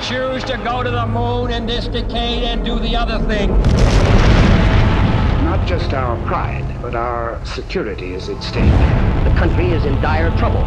choose to go to the moon in this decade and do the other thing. Not just our pride, but our security is at stake. The country is in dire trouble.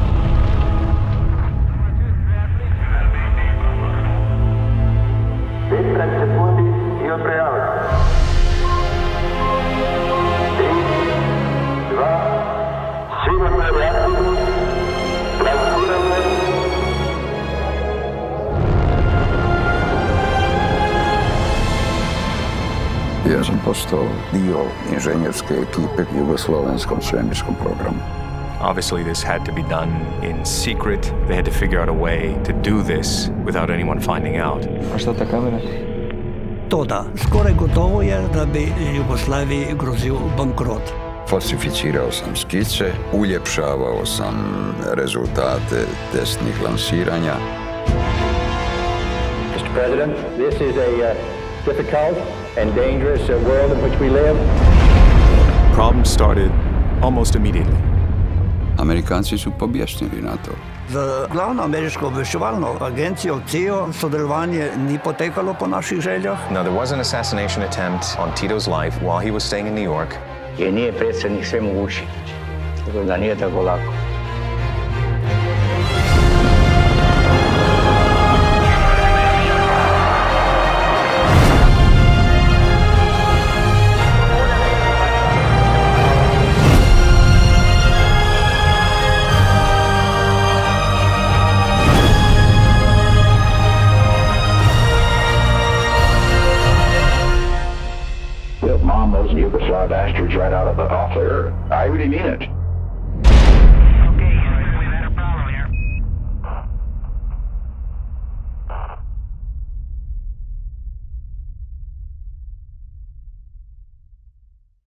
Ja sam postao dio inženjerske ekipe jugoslovenskom svemirskom programu. Obviously, this had to be done in secret. They had to figure out a way to do this without anyone finding out. A šta ta kamera? To da, skoro gotovo je da bi Jugoslaviji grozio bankrot. Falsificirao sam skice, uljepšavao sam rezultate testnih lansiranja. Mr. President, this is a difficult and dangerous world in which we live. Problems started almost immediately. Amerikanci su pobjesnili na to. Za glavno ameriško obveščevalno agencijo CIA sodelovanje ni potekalo po naših željah. Now, there was an assassination attempt on Tito's life while he was staying in New York. Jer nije predsjednik sve mogući. Tako da nije tako lako. Mom, those Yugoslav bastards right out of the off there. I really mean it.